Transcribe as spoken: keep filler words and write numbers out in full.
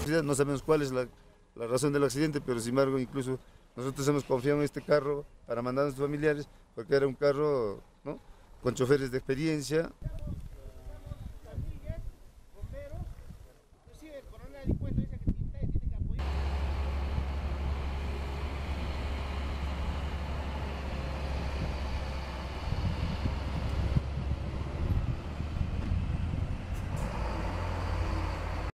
No sabemos cuál es la, la razón del accidente, pero sin embargo incluso nosotros hemos confiado en este carro para mandar a nuestros familiares, porque era un carro, ¿no?, con choferes de experiencia. Bomberos, bomberos, recibe el coronel de cuenta.